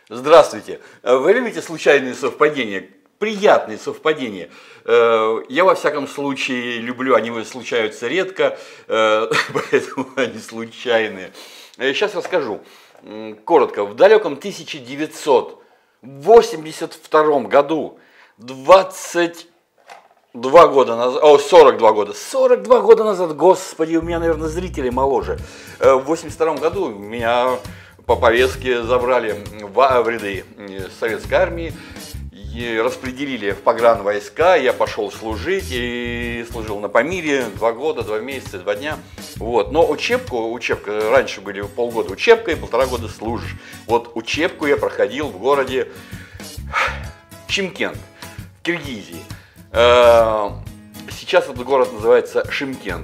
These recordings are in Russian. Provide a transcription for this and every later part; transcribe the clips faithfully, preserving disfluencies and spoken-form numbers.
Здравствуйте. Вы любите случайные совпадения? Приятные совпадения. Я, во всяком случае, люблю, они случаются редко, поэтому они случайные. Сейчас расскажу. Коротко. В далеком тысяча девятьсот восемьдесят втором году, двадцать два года назад, о, сорок два года, сорок два года назад, господи, у меня, наверное, зрители моложе. В восемьдесят втором году меня по повестке забрали в, в ряды советской армии, и распределили в погранвойска, я пошел служить и служил на Памире два года, два месяца, два дня. Вот. Но учебку, учебка, раньше были полгода учебка и полтора года служишь. Вот учебку я проходил в городе Чимкент, в Киргизии. Сейчас этот город называется Шымкент.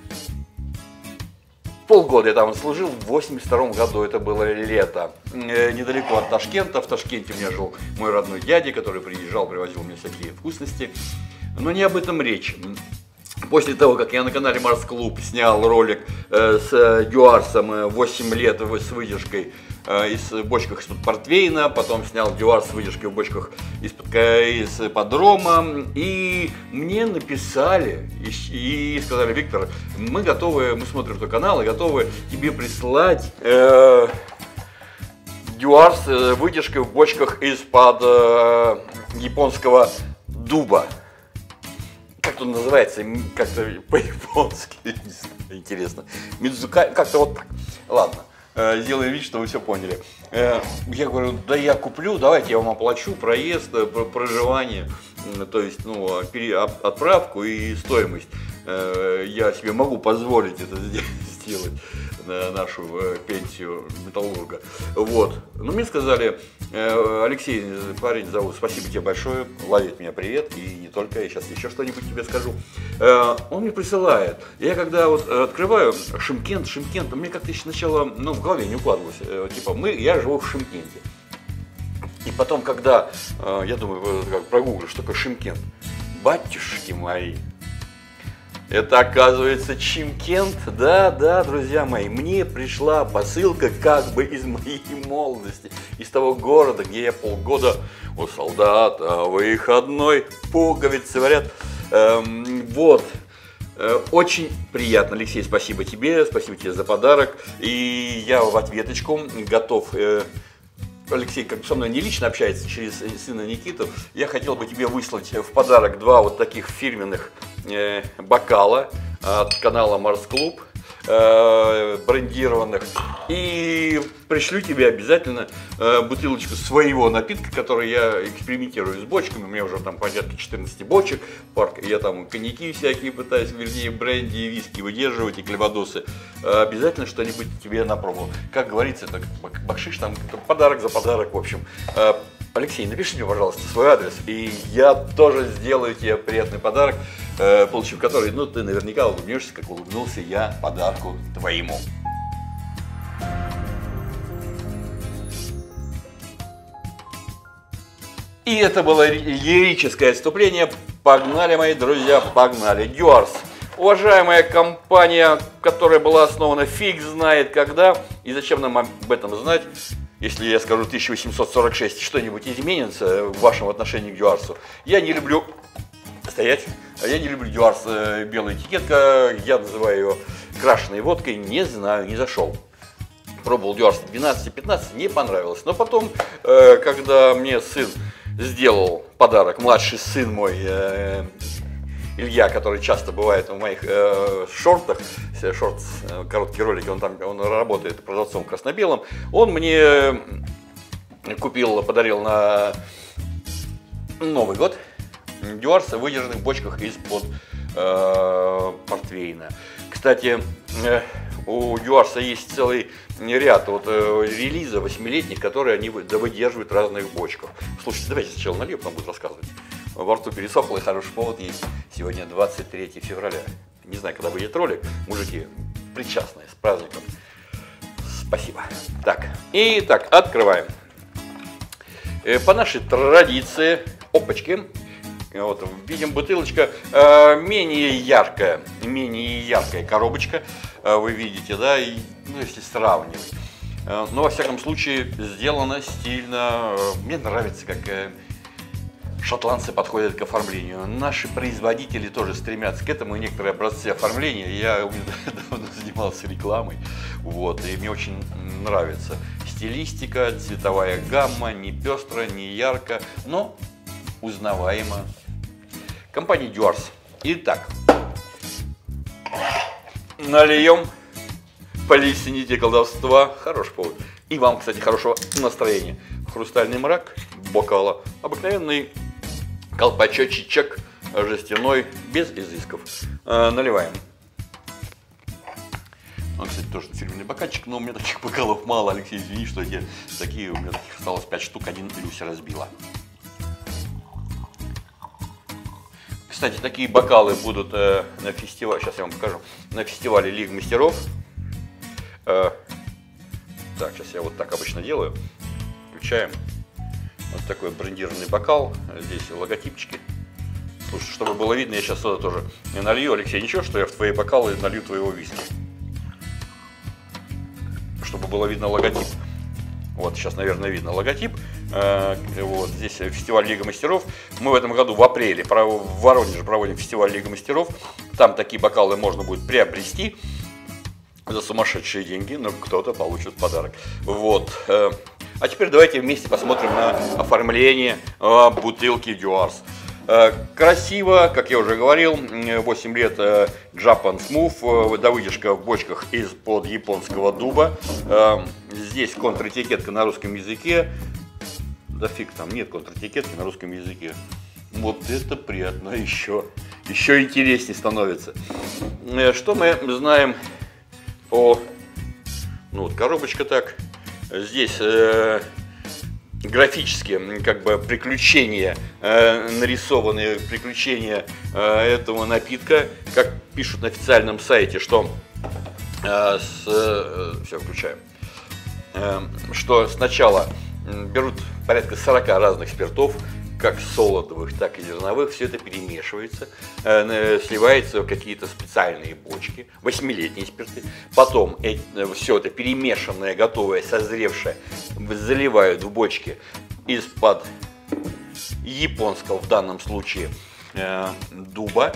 Полгода я там служил, в восемьдесят втором году, это было лето, недалеко от Ташкента. В Ташкенте у меня жил мой родной дядя, который приезжал, привозил мне всякие вкусности. Но не об этом речь. После того, как я на канале Марс Клуб снял ролик с Дюарсом восемь лет с выдержкой из бочках из-под портвейна, потом снял Дюарс с выдержкой в бочках из-под из подрома, и мне написали и, и сказали: Виктор, мы готовы, мы смотрим твой канал и готовы тебе прислать э, Дюарс с выдержкой в бочках из-под э, японского дуба. Как он называется, как-то по-японски, интересно. Мидзука, как-то вот так. Ладно, сделаем вид, что вы все поняли. Я говорю, да я куплю, давайте я вам оплачу проезд, проживание, то есть, ну, отправку и стоимость. Я себе могу позволить это сделать, нашу пенсию металлурга. Вот. Но мне сказали: Алексей, парень зовут, спасибо тебе большое, ловит меня, привет, и не только, я сейчас еще что-нибудь тебе скажу. Он мне присылает. Я когда вот открываю Шымкент, Шымкент, мне как-то еще сначала, ну, в голове не укладывалось. Типа, мы, я живу в Шымкенте. И потом, когда, я думаю, как прогуглю, что такое Шымкент, батюшки мои, это, оказывается, Чимкент. Да, да, друзья мои, мне пришла посылка как бы из моей молодости, из того города, где я полгода у солдата выходной пуговицы говорят. Эм, вот. Очень приятно, Алексей, спасибо тебе, спасибо тебе за подарок. И я в ответочку готов... Алексей как бы со мной не лично общается, через сына Никиту. Я хотел бы тебе выслать в подарок два вот таких фирменных э, бокала от канала Марс Клуб, э, брендированных. И пришлю тебе обязательно э, бутылочку своего напитка, который я экспериментирую с бочками. У меня уже там порядка четырнадцати бочек. Я там коньяки всякие пытаюсь, вернее, бренди и виски выдерживать, и клевадосы. Э, обязательно что-нибудь тебе напробовал. Как говорится, это бакшиш, там подарок за подарок, в общем. Э, Алексей, напиши мне, пожалуйста, свой адрес, и я тоже сделаю тебе приятный подарок, э, получив который, ну, ты наверняка улыбнешься, как улыбнулся я подарку твоему. И это было лирическое отступление. Погнали, мои друзья, погнали. Дюарс. Уважаемая компания, которая была основана фиг знает когда, и зачем нам об этом знать, если я скажу тысяча восемьсот сорок шесть, что-нибудь изменится в вашем отношении к Дюарсу. Я не люблю стоять, я не люблю Дюарс, белая этикетка, я называю ее крашеной водкой, не знаю, не зашел. Пробовал Дюарс двенадцать-пятнадцать, не понравилось. Но потом, когда мне сын сделал подарок, младший сын мой, э, Илья, который часто бывает в моих э, шортах, шорт, короткие ролики, он там он работает продавцом красно-белым, он мне купил, подарил на Новый год Дюарс в выдержанных бочках из-под э, портвейна. Кстати, э, у Дюарса есть целый ряд вот, э, релиза восьмилетних, которые они выдерживают в разных бочках. Слушайте, давайте сначала налью, потом буду рассказывать. Во рту пересохло, и хороший повод есть. Сегодня двадцать третье февраля. Не знаю, когда выйдет ролик. Мужики, причастные, с праздником. Спасибо. Так, и так, открываем. Э, по нашей традиции, опачки. Вот, видим, бутылочка э, менее яркая, менее яркая коробочка, э, вы видите, да, и, ну, если сравнивать. Но, во всяком случае, сделано стильно. Мне нравится, как шотландцы подходят к оформлению. Наши производители тоже стремятся к этому. Некоторые образцы оформления. Я давно занимался рекламой. Вот, и мне очень нравится стилистика, цветовая гамма. Не пестро, не ярко, но узнаваемо. Компания Дюарс. Итак, нальем. Полесните колдовства. Хороший повод. И вам, кстати, хорошего настроения. Хрустальный мрак бокала. Обыкновенный колпачочек жестяной, без изысков. Э, наливаем. Он, кстати, тоже фирменный бокальчик, но у меня таких бокалов мало. Алексей, извини, что я такие, у меня таких осталось пять штук, один Люся разбила. Кстати, такие бокалы будут э, на фестивале, сейчас я вам покажу, на фестивале Лига мастеров. Так, сейчас я вот так обычно делаю. Включаем. Вот такой брендированный бокал. Здесь логотипчики. Слушай, чтобы было видно, я сейчас сюда тоже не налью. Алексей, ничего, что я в твои бокалы налью твоего виски? Чтобы было видно логотип. Вот, сейчас, наверное, видно логотип. Вот, здесь фестиваль Лига мастеров. Мы в этом году в апреле в Воронеже проводим фестиваль Лига мастеров. Там такие бокалы можно будет приобрести за сумасшедшие деньги, но кто-то получит подарок. Вот. А теперь давайте вместе посмотрим на оформление бутылки Дюарс. Красиво, как я уже говорил, восемь лет Japan Smooth, довыдержка в бочках из-под японского дуба. Здесь контратикетка на русском языке. Да фиг там, нет контратикетки на русском языке. Вот это приятно, еще, еще интереснее становится. Что мы знаем о... Ну вот коробочка так. Здесь э, графические как бы приключения, э, нарисованные приключения э, этого напитка. Как пишут на официальном сайте, что... Э, с, э, все, включаем. Э, что сначала берут порядка сорока разных спиртов, как солодовых, так и зерновых, все это перемешивается, э, сливается в какие-то специальные бочки, восьмилетние спирты. Потом э, все это перемешанное, готовое, созревшее заливают в бочки из-под японского, в данном случае, э, дуба.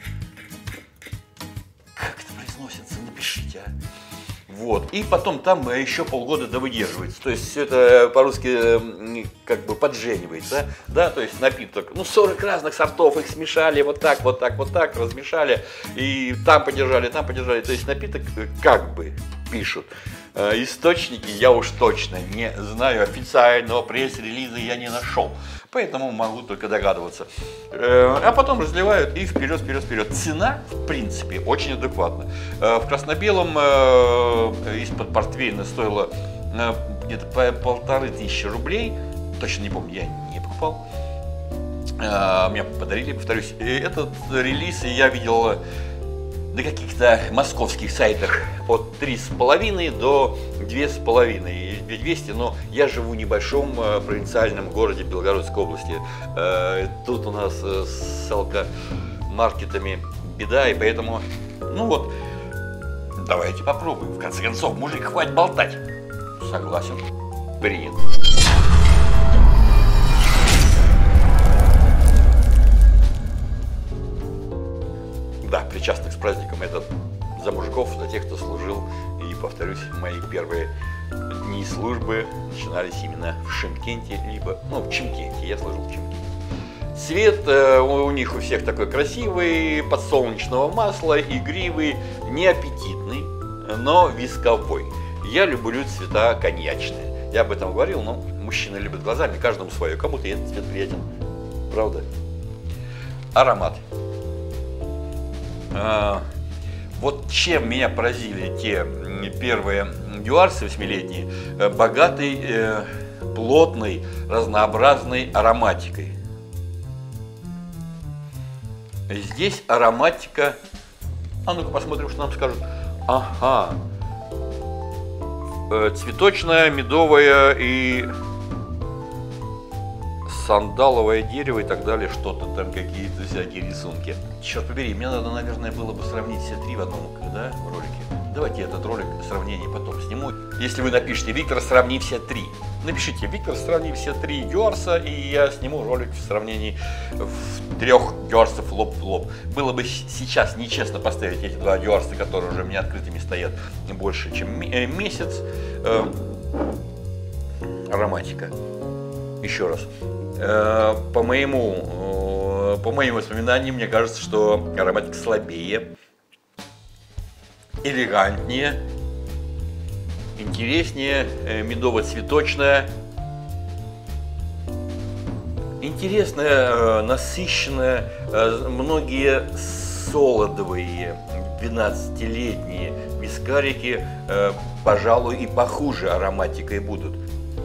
Как это произносится? Напишите, а. Вот. И потом там еще полгода довыдерживается. То есть все это по-русски как бы подженивается. Да? То есть напиток, ну сорок разных сортов, их смешали вот так, вот так, вот так, размешали. И там подержали, там подержали. То есть напиток как бы пишут. Источники я уж точно не знаю. Официального пресс-релиза я не нашел. Поэтому могу только догадываться. А потом разливают и вперед, вперед, вперед. Цена, в принципе, очень адекватна. В красно-белом из-под портвейна стоило где-то по полторы тысячи рублей. Точно не помню, я не покупал. Мне подарили, повторюсь. Этот релиз я видел на каких-то московских сайтах от три с половиной до две с половиной, двести, но я живу в небольшом провинциальном городе Белгородской области. Тут у нас с алкомаркетами беда, и поэтому, ну вот, давайте попробуем. В конце концов, мужик, хватит болтать. Согласен. Принято. Да, причастных с праздником, это за мужиков, за тех, кто служил. И, повторюсь, мои первые дни службы начинались именно в Шымкенте, либо, ну, в Чимкенте, я служил в Чимкенте. Цвет э, у них у всех такой красивый, подсолнечного масла, игривый, неаппетитный, но висковой. Я люблю цвета коньячные. Я об этом говорил, но мужчины любят глазами, каждому свое. Кому-то этот цвет приятен. Правда? Аромат. А, вот чем меня поразили те первые дюарсы восьмилетние, богатой, э, плотной, разнообразной ароматикой. Здесь ароматика, а ну-ка посмотрим, что нам скажут. Ага, э, цветочная, медовая и сандаловое дерево и так далее, что-то там, какие-то всякие рисунки. Черт побери, мне надо, наверное, было бы сравнить все три в одном, да, в ролике. Давайте этот ролик сравнение потом сниму. Если вы напишите «Виктор, сравни все три». Напишите «Виктор, сравни все три Дюарса», и я сниму ролик в сравнении в трех Дюарсов лоб в лоб. Было бы сейчас нечестно поставить эти два Дюарса, которые уже у меня открытыми стоят больше, чем месяц. Ароматика. Еще раз. По моему, по моим воспоминаниям, мне кажется, что ароматика слабее, элегантнее, интереснее, медово-цветочная, интересная, насыщенная, многие солодовые двенадцатилетние вискарики, пожалуй, и похуже ароматикой будут.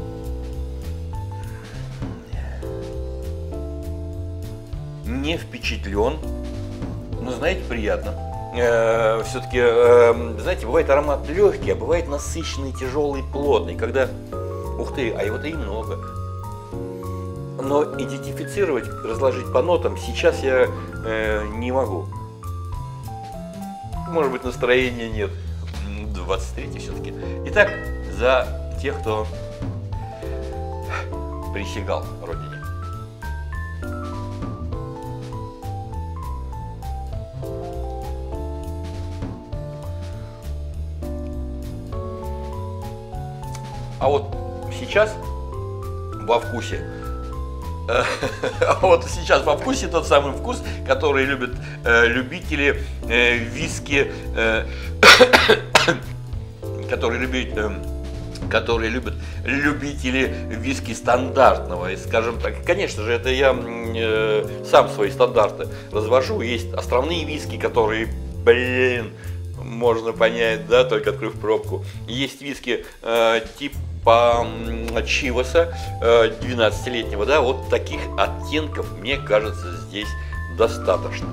Не впечатлен, но, знаете, приятно. Э, Все-таки, э, знаете, бывает аромат легкий, а бывает насыщенный, тяжелый, плотный, когда, ух ты, а его-то и много. Но идентифицировать, разложить по нотам сейчас я э, не могу. Может быть, настроения нет. двадцать третий все-таки. Итак, за тех, кто присягал Родине. А вот сейчас во вкусе, а вот сейчас во вкусе тот самый вкус, который любят э, любители э, виски, э, которые любят, э, которые любят любители виски стандартного. И, скажем так, конечно же, это я э, сам свои стандарты развожу. Есть островные виски, которые, блин, можно понять, да, только открыв пробку. Есть виски э, типа Чиваса, э, двенадцатилетнего, да, вот таких оттенков, мне кажется, здесь достаточно.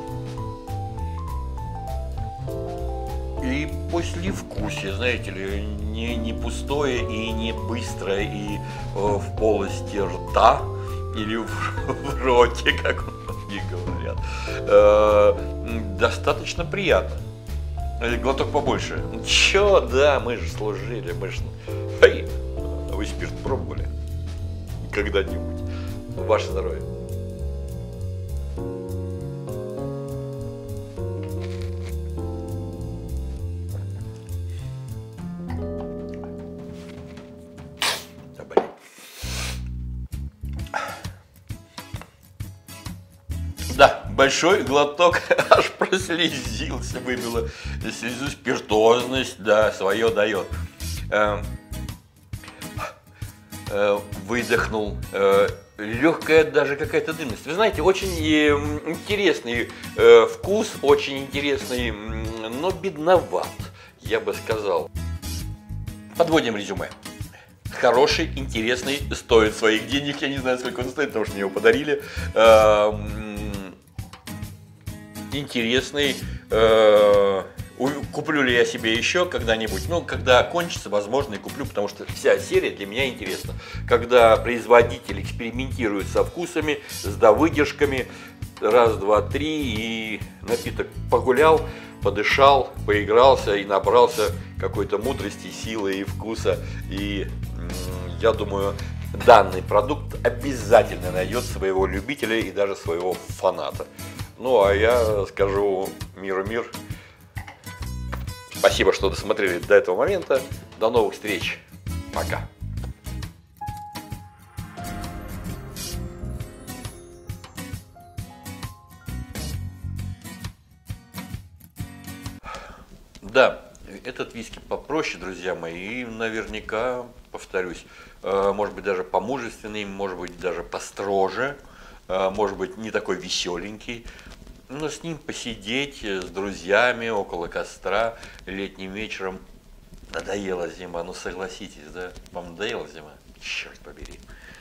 И послевкусие, знаете ли, не, не пустое и не быстрое, и э, в полости рта или в, в роте, как многие говорят, э, достаточно приятно. Глоток побольше. Чё, да, мы же служили, мы же... Эй, вы спирт пробовали? Когда-нибудь? Ваше здоровье. Да, большой глоток, аж прослезился, выбило слезу, спиртозность, да, свое дает. Э, э, выдохнул, э, легкая даже какая-то дымность. Вы знаете, очень э, интересный э, вкус, очень интересный, но бедноват, я бы сказал. Подводим резюме. Хороший, интересный, стоит своих денег, я не знаю, сколько он стоит, потому что мне его подарили. Э, интересный, э, куплю ли я себе еще когда-нибудь, ну, когда кончится, возможно, и куплю, потому что вся серия для меня интересна. Когда производитель экспериментирует со вкусами, с довыдержками, раз, два, три, и напиток погулял, подышал, поигрался и набрался какой-то мудрости, силы и вкуса, и я думаю, данный продукт обязательно найдет своего любителя и даже своего фаната. Ну, а я скажу миру мир. Спасибо, что досмотрели до этого момента. До новых встреч. Пока. Да, этот виски попроще, друзья мои, и наверняка, повторюсь, может быть даже помужественный, может быть даже построже, может быть не такой веселенький, но с ним посидеть с друзьями около костра летним вечером. Надоела зима, ну согласитесь, да? Вам надоела зима? Черт побери.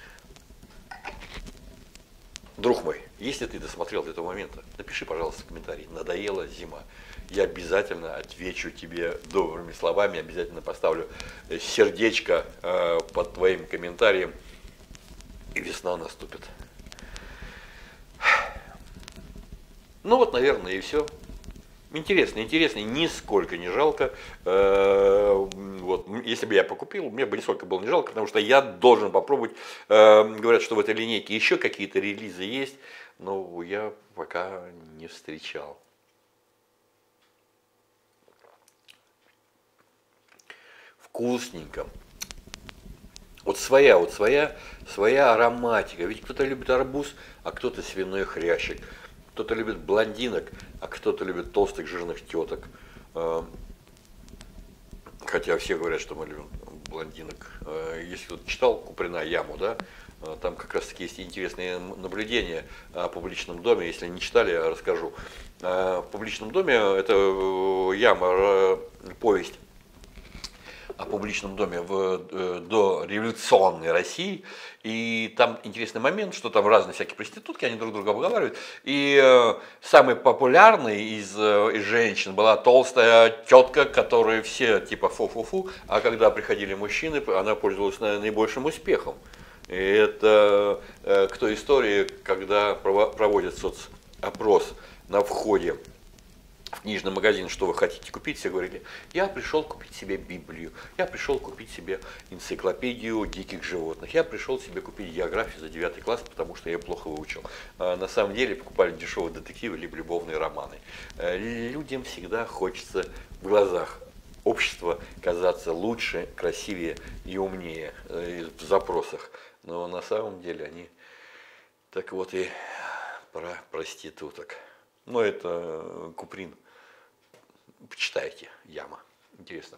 Друг мой, если ты досмотрел до этого момента, напиши, пожалуйста, в комментарий. Надоела зима. Я обязательно отвечу тебе добрыми словами, обязательно поставлю сердечко э, под твоим комментарием, и весна наступит. Ну вот, наверное, и все. Интересно, интересно, нисколько не жалко. Вот, если бы я покупил, мне бы нисколько было не жалко, потому что я должен попробовать. Говорят, что в этой линейке еще какие-то релизы есть, но я пока не встречал. Вкусненько. Вот своя, вот своя, своя ароматика. Ведь кто-то любит арбуз, а кто-то свиной хрящик. Кто-то любит блондинок, а кто-то любит толстых жирных теток. Хотя все говорят, что мы любим блондинок. Если кто-то читал Куприна «Яму», да, там как раз таки есть интересные наблюдения о публичном доме. Если не читали, я расскажу. В публичном доме это «Яма», повесть о публичном доме в дореволюционной России. И там интересный момент, что там разные всякие проститутки, они друг друга обговаривают. И э, самой популярной из, э, из женщин была толстая тетка, которая все типа фу-фу-фу, а когда приходили мужчины, она пользовалась наибольшим успехом. И это э, к той истории, когда проводят соцопрос на входе в книжный магазин, что вы хотите купить, все говорили: я пришел купить себе Библию, я пришел купить себе энциклопедию диких животных, я пришел себе купить географию за девятый класс, потому что я плохо выучил. А на самом деле покупали дешевые детективы либо любовные романы. Людям всегда хочется в глазах общества казаться лучше, красивее и умнее в запросах. Но на самом деле они так вот и про проституток. Но это Куприн. Почитайте, «Яма». Интересно.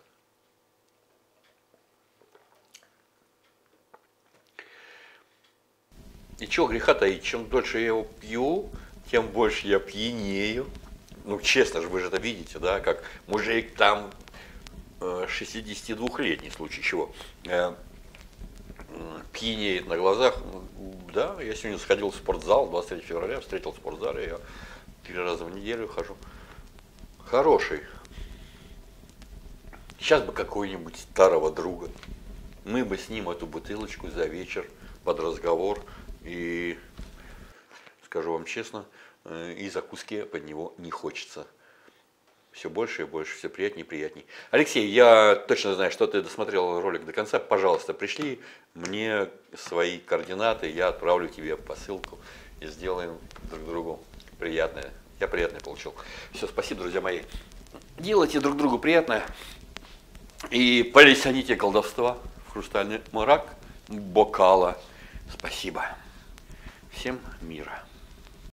И чего греха таить, чем дольше я его пью, тем больше я пьянею. Ну, честно же, вы же это видите, да, как мужик там шестидесятидвухлетний, в случае чего, пьянеет на глазах. Да, я сегодня сходил в спортзал, двадцать третьего февраля, встретил в спортзале, я три раза в неделю хожу. Хороший. Сейчас бы какого-нибудь старого друга. Мы бы с ним эту бутылочку за вечер под разговор. И, скажу вам честно, и закуски под него не хочется. Все больше и больше, все приятнее и приятнее. Алексей, я точно знаю, что ты досмотрел ролик до конца. Пожалуйста, пришли мне свои координаты, я отправлю тебе посылку и сделаем друг другу приятное. Я приятное получил. Все, спасибо, друзья мои. Делайте друг другу приятное. И полисяните колдовства в хрустальный мрак бокала. Спасибо. Всем мира.